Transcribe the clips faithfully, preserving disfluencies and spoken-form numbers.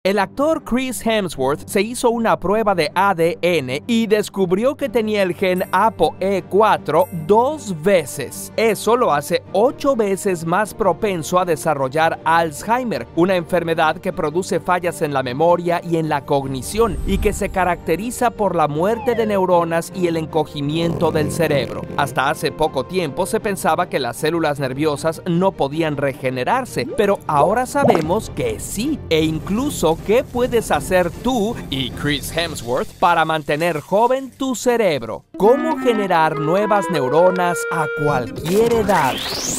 El actor Chris Hemsworth se hizo una prueba de A D N y descubrió que tenía el gen A P O E cuatro dos veces. Eso lo hace ocho veces más propenso a desarrollar Alzheimer, una enfermedad que produce fallas en la memoria y en la cognición y que se caracteriza por la muerte de neuronas y el encogimiento del cerebro. Hasta hace poco tiempo se pensaba que las células nerviosas no podían regenerarse, pero ahora sabemos que sí, e incluso qué puedes hacer tú y Chris Hemsworth para mantener joven tu cerebro. ¿Cómo generar nuevas neuronas a cualquier edad?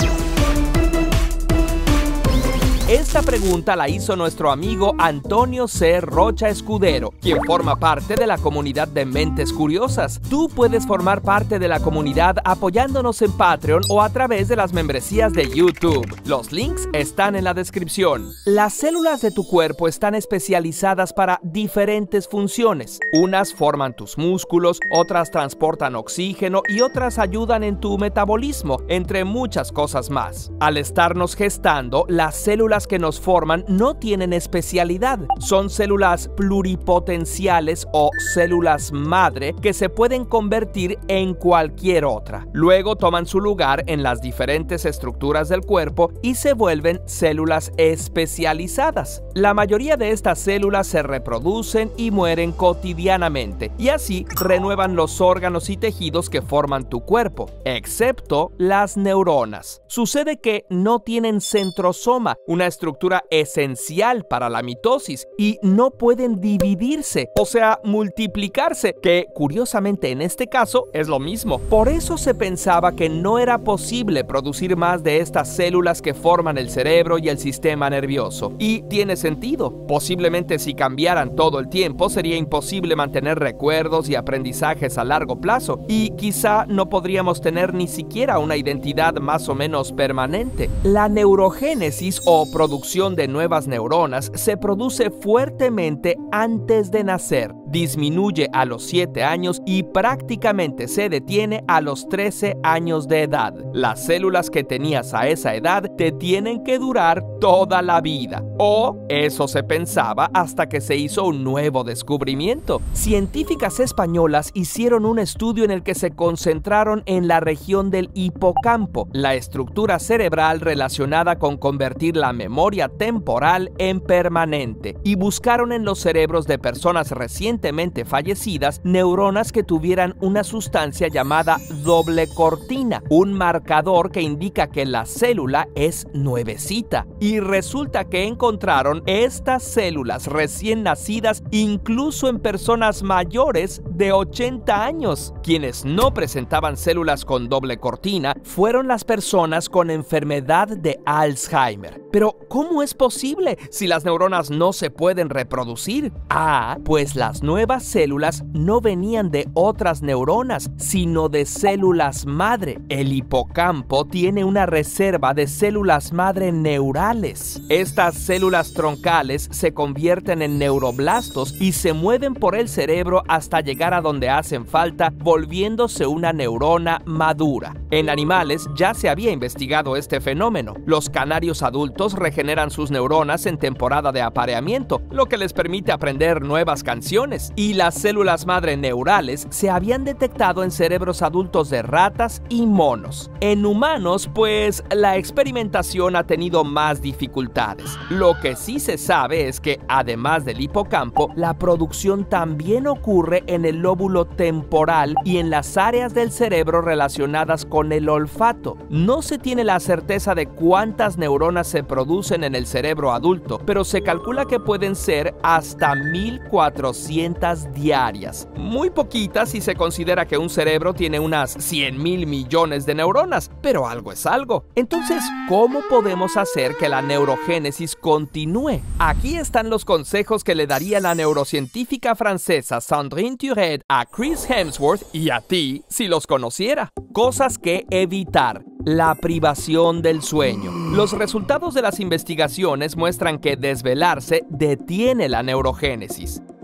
Esta pregunta la hizo nuestro amigo Antonio C. Rocha Escudero, quien forma parte de la comunidad de Mentes Curiosas. Tú puedes formar parte de la comunidad apoyándonos en Patreon o a través de las membresías de YouTube. Los links están en la descripción. Las células de tu cuerpo están especializadas para diferentes funciones. Unas forman tus músculos, otras transportan oxígeno y otras ayudan en tu metabolismo, entre muchas cosas más. Al estarnos gestando, las células que nos forman no tienen especialidad. Son células pluripotenciales o células madre que se pueden convertir en cualquier otra. Luego toman su lugar en las diferentes estructuras del cuerpo y se vuelven células especializadas. La mayoría de estas células se reproducen y mueren cotidianamente, y así renuevan los órganos y tejidos que forman tu cuerpo, excepto las neuronas. Sucede que no tienen centrosoma, una estructura esencial para la mitosis, y no pueden dividirse, o sea, multiplicarse, que curiosamente en este caso es lo mismo. Por eso se pensaba que no era posible producir más de estas células que forman el cerebro y el sistema nervioso. Y tiene sentido. Posiblemente si cambiaran todo el tiempo sería imposible mantener recuerdos y aprendizajes a largo plazo, y quizá no podríamos tener ni siquiera una identidad más o menos permanente. La neurogénesis o producción de nuevas neuronas se produce fuertemente antes de nacer, disminuye a los siete años y prácticamente se detiene a los trece años de edad. Las células que tenías a esa edad te tienen que durar toda la vida, o eso se pensaba hasta que se hizo un nuevo descubrimiento. Científicas españolas hicieron un estudio en el que se concentraron en la región del hipocampo, la estructura cerebral relacionada con convertir la memoria temporal en permanente, y buscaron en los cerebros de personas recientemente fallecidas neuronas que tuvieran una sustancia llamada doble cortina, un marcador que indica que la célula es nuevecita. Y resulta que encontraron estas células recién nacidas incluso en personas mayores de ochenta años. Quienes no presentaban células con doble cortina fueron las personas con enfermedad de Alzheimer. Pero, ¿cómo es posible si las neuronas no se pueden reproducir? Ah, pues las nuevas células no venían de otras neuronas, sino de células madre. El hipocampo tiene una reserva de células madre neurales. Estas células troncales se convierten en neuroblastos y se mueven por el cerebro hasta llegar a donde hacen falta, volviéndose una neurona madura. En animales ya se había investigado este fenómeno. Los canarios adultos regeneran sus neuronas en temporada de apareamiento, lo que les permite aprender nuevas canciones, y las células madre neurales se habían detectado en cerebros adultos de ratas y monos. En humanos, pues, la experimentación ha tenido más dificultades. Lo que sí se sabe es que, además del hipocampo, la producción también ocurre en el lóbulo temporal y en las áreas del cerebro relacionadas con el olfato. No se tiene la certeza de cuántas neuronas se producen en el cerebro adulto, pero se calcula que pueden ser hasta mil cuatrocientas diarias. Muy poquitas si se considera que un cerebro tiene unas cien mil millones de neuronas, pero algo es algo. Entonces, ¿cómo podemos hacer que la neurogénesis continúe? Aquí están los consejos que le daría la neurocientífica francesa Sandrine Turet a Chris Hemsworth y a ti si los conociera. Cosas que evitar. La privación del sueño. Los resultados de las investigaciones muestran que desvelarse detiene la neurogénesis.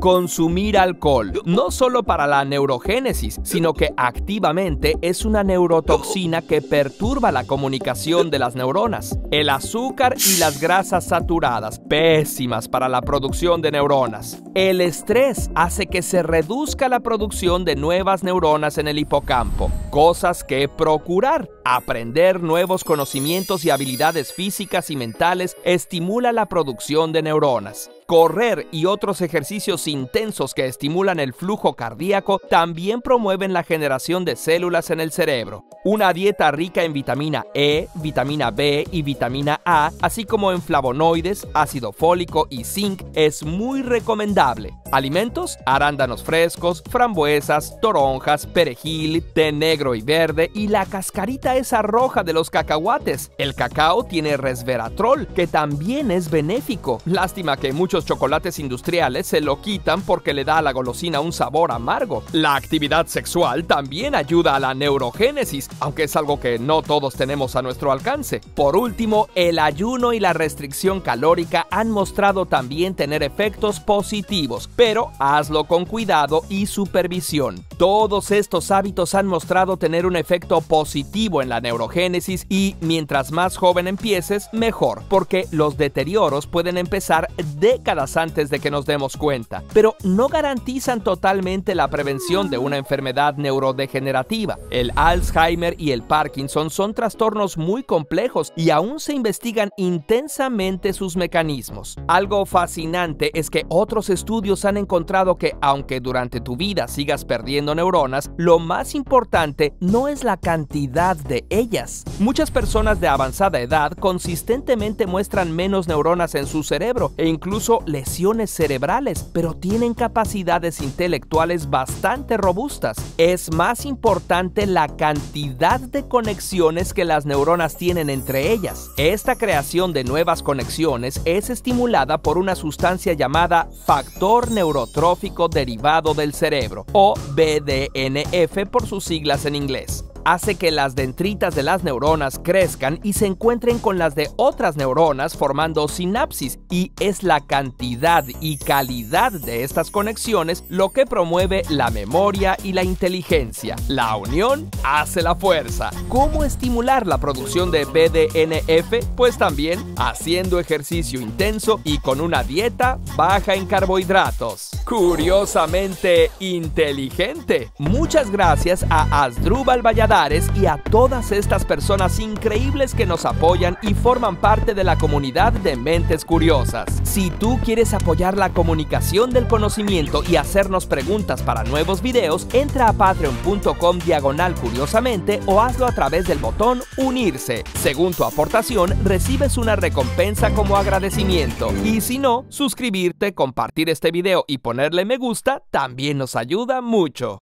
Consumir alcohol, no solo para la neurogénesis, sino que activamente es una neurotoxina que perturba la comunicación de las neuronas. El azúcar y las grasas saturadas, pésimas para la producción de neuronas. El estrés hace que se reduzca la producción de nuevas neuronas en el hipocampo. Cosas que procurar. Aprender nuevos conocimientos y habilidades físicas y mentales estimula la producción de neuronas. Correr y otros ejercicios intensos que estimulan el flujo cardíaco también promueven la generación de células en el cerebro. Una dieta rica en vitamina E, vitamina B y vitamina A, así como en flavonoides, ácido fólico y zinc, es muy recomendable. Alimentos: arándanos frescos, frambuesas, toronjas, perejil, té negro y verde y la cascarita esa roja de los cacahuates. El cacao tiene resveratrol, que también es benéfico. Lástima que muchos chocolates industriales se lo quitan porque le da a la golosina un sabor amargo. La actividad sexual también ayuda a la neurogénesis, aunque es algo que no todos tenemos a nuestro alcance. Por último, el ayuno y la restricción calórica han mostrado también tener efectos positivos, pero hazlo con cuidado y supervisión. Todos estos hábitos han mostrado tener un efecto positivo en la neurogénesis y mientras más joven empieces, mejor, porque los deterioros pueden empezar décadas antes de que nos demos cuenta, pero no garantizan totalmente la prevención de una enfermedad neurodegenerativa. El Alzheimer y el Parkinson son trastornos muy complejos y aún se investigan intensamente sus mecanismos. Algo fascinante es que otros estudios han encontrado que aunque durante tu vida sigas perdiendo neuronas, lo más importante no es la cantidad de ellas. Muchas personas de avanzada edad consistentemente muestran menos neuronas en su cerebro e incluso lesiones cerebrales, pero tienen capacidades intelectuales bastante robustas. Es más importante la cantidad de conexiones que las neuronas tienen entre ellas. Esta creación de nuevas conexiones es estimulada por una sustancia llamada factor neurotrófico derivado del cerebro, o B D N F por sus siglas en inglés. Hace que las dendritas de las neuronas crezcan y se encuentren con las de otras neuronas formando sinapsis, y es la cantidad y calidad de estas conexiones lo que promueve la memoria y la inteligencia. La unión hace la fuerza. ¿Cómo estimular la producción de B D N F? Pues también haciendo ejercicio intenso y con una dieta baja en carbohidratos. Curiosamente inteligente. Muchas gracias a Asdrúbal Valladares y a todas estas personas increíbles que nos apoyan y forman parte de la comunidad de Mentes Curiosas. Si tú quieres apoyar la comunicación del conocimiento y hacernos preguntas para nuevos videos, entra a patreon punto com diagonal curiosamente o hazlo a través del botón unirse. Según tu aportación, recibes una recompensa como agradecimiento. Y si no, suscribirte, compartir este video y ponerle me gusta también nos ayuda mucho.